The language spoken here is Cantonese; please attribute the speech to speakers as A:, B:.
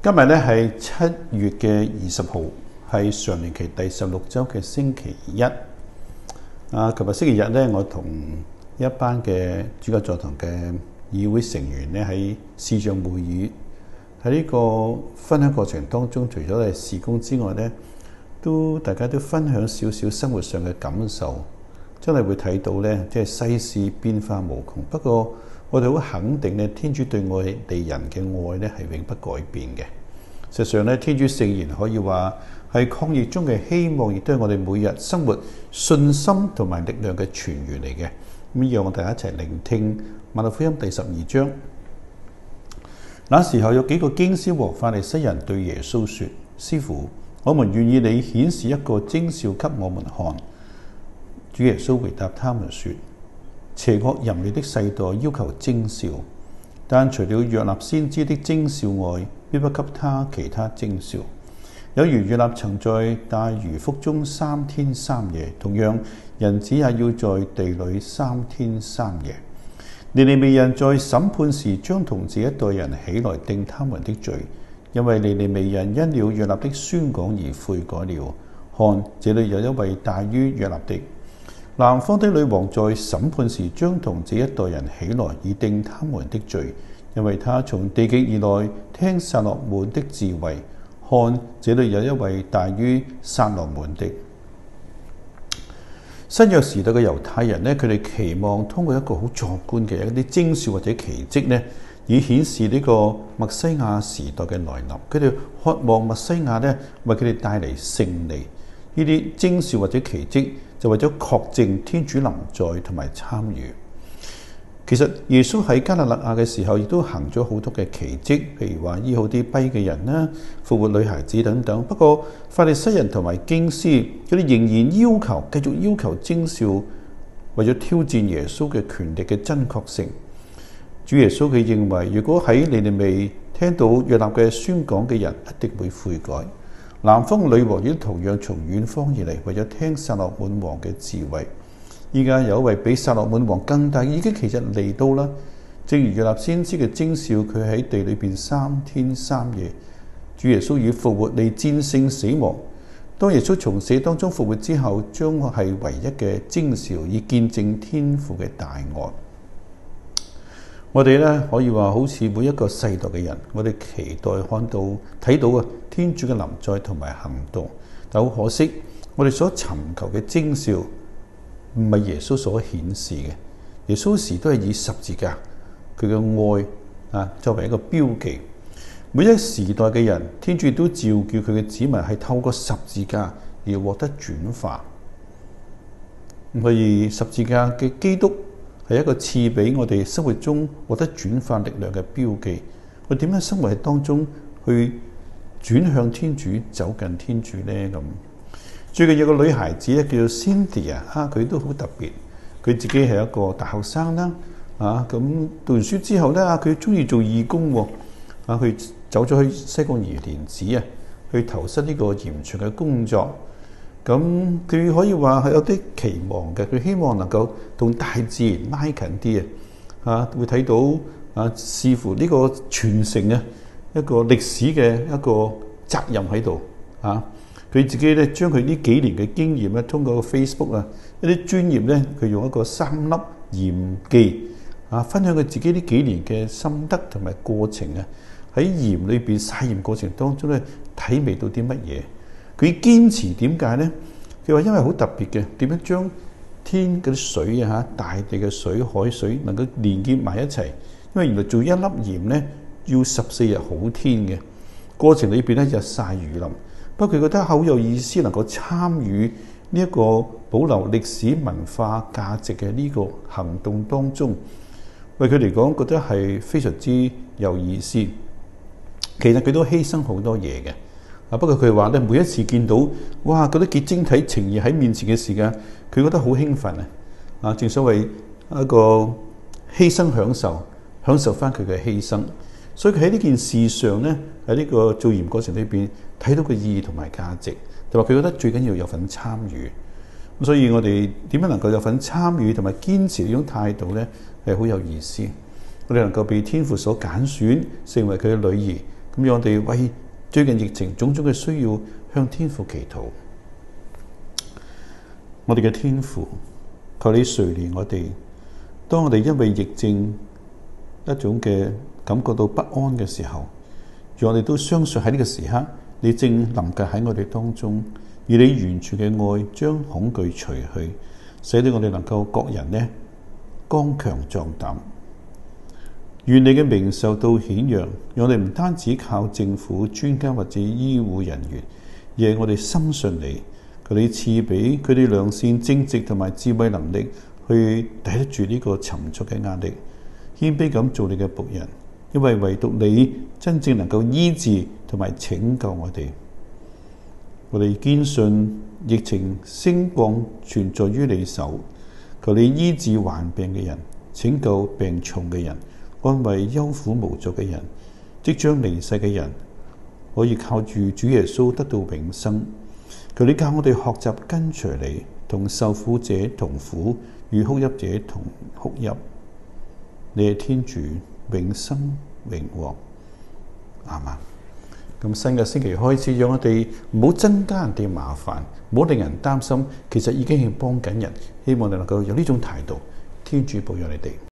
A: 今日咧係7月嘅20號，係常年期第16週嘅星期一。琴日星期日咧，我同一班嘅主教座堂嘅議會成員咧喺視像會議，喺呢個分享過程當中，除咗係事工之外咧，大家都分享少少生活上嘅感受，真係會睇到咧，即係世事變化無窮。不過我哋好肯定咧，天主對我哋人嘅愛咧係永不改變嘅。實際上咧，天主聖言可以話係抗疫中嘅希望，亦都係我哋每日生活信心同埋力量嘅泉源嚟嘅。咁讓我哋一齊聆聽馬太福音第12章。那時候有幾個經師和法利塞人對耶穌說：師傅，我們願意你顯示一個徵兆給我們看。主耶穌回答他們說：邪惡淫亂的世代要求徵兆，但除了約納先知的徵兆外，必不給他其他徵兆。有如約納曾在大魚腹中3天3夜，同樣人子也要在地裏3天3夜。尼尼微人在審判時將同這一代人起來定他們的罪，因為尼尼微人因了約納的宣講而悔改了。看，這裏有一位大於約納的。南方的女王在審判時將同這一代人起來以定他們的罪，因為他從地極而來，聽撒羅滿的智慧。看，這裏有一位大於撒羅滿的。新約時代嘅猶太人呢，佢哋期望通過一個好壯觀嘅一啲徵兆或者奇蹟呢，以顯示呢個默西亞時代嘅來臨。佢哋渴望默西亞呢為佢哋帶嚟勝利。呢啲徵兆或者奇蹟就為咗確證天主臨在同埋參與。其實耶穌喺加納勒亞嘅時候，亦都行咗好多嘅奇蹟，譬如話醫好啲跛嘅人啦，復活女孩子等等。不過法利塞人同埋經師，佢哋仍然繼續要求徵兆，為咗挑戰耶穌嘅權力嘅真確性。主耶穌佢認為，如果喺尼尼微聽到約納嘅宣講嘅人，一定會悔改。南方女王亦都同樣從遠方而嚟，為咗聽撒羅滿王嘅智慧。依家有一位比撒羅滿王更大已經其實嚟到啦。正如約納先知嘅徵兆，佢喺地裏邊3天3夜。主耶穌以復活嚟戰勝死亡。當耶穌從死當中復活之後，將係唯一嘅徵兆，以見證天父嘅大愛。我哋咧可以話好似每一個世代嘅人，我哋期待睇到啊天主嘅臨在同埋行動。但好可惜，我哋所尋求嘅徵兆唔係耶穌所顯示嘅。耶穌時都係以十字架佢嘅愛作為一個標記。每一時代嘅人，天主都召叫佢嘅子民係透過十字架而獲得轉化。所以十字架嘅基督係一個賜俾我哋生活中獲得轉化力量嘅標記。我點樣生活喺當中去轉向天主，走近天主呢？咁最近有個女孩子咧，叫做 Cynthia 佢都好特別。佢自己係一個大學生啦，咁讀完書之後咧，佢中意做義工喎，佢走咗去西貢怡蓮寺去投身呢個鹽場嘅工作。咁佢可以話係有啲期望嘅，佢希望能夠同大自然拉近啲會睇到視乎呢個傳承一個歷史嘅一個責任喺度佢自己咧將佢呢幾年嘅經驗咧，通過 Facebook 一啲專頁咧，佢用一個3粒鹽記分享佢自己呢幾年嘅心得同埋過程喺鹽裏邊曬鹽過程當中咧，體味到啲乜嘢？佢堅持點解咧？佢話因為好特別嘅，點樣將天嗰啲水大地嘅水、海水能夠連結埋一齊？因為原來做一粒鹽咧要14日好天嘅過程裏邊咧，日曬雨淋。不過佢覺得好有意思，能夠參與呢一個保留歷史文化價值嘅呢個行動當中，為佢嚟講覺得係非常之有意思。其實佢都犧牲好多嘢嘅。不過佢話咧，每一次見到嗰啲結晶體呈現喺面前嘅時間，佢覺得好興奮正所謂一個犧牲享受翻佢嘅犧牲。所以佢喺呢件事上咧，喺呢個做鹽過程裏邊睇到個意義同埋價值，同埋佢覺得最緊要有份參與。咁所以我哋點樣能夠有份參與同埋堅持呢種態度咧，係好有意思。我哋能夠被天父所揀選，成為佢嘅女兒， 咁讓我哋為最近疫情種種嘅需要向天父祈禱。我哋嘅天父，求你垂憐我哋。當我哋因為疫症一種嘅感覺到不安嘅時候，讓我哋都相信喺呢個時刻，你正臨格喺我哋當中，以你完全嘅愛將恐懼除去，使到我哋能夠各人呢剛強壯膽。願你嘅名受到顯揚，讓我哋唔單止靠政府專家或者醫護人員，而係我哋深信你，求你賜俾佢哋良善正直同埋智慧能力，去抵得住呢個沉重嘅壓力，謙卑咁做你嘅僕人，因為唯獨你真正能夠醫治同埋拯救我哋。我哋堅信疫情興旺全在於你手，求你醫治患病嘅人，拯救病重嘅人，安慰憂苦無助嘅人，即將離世嘅人可以靠住主耶穌得到永生。求你教我哋學習跟隨你，同受苦者同苦，與哭泣者同哭泣。你係天主，永生永王。阿們。咁新嘅星期開始，讓我哋唔好增加人哋麻煩，唔好令人擔心，其實已經係幫緊人。希望你能夠有呢種態度。天主保佑你哋。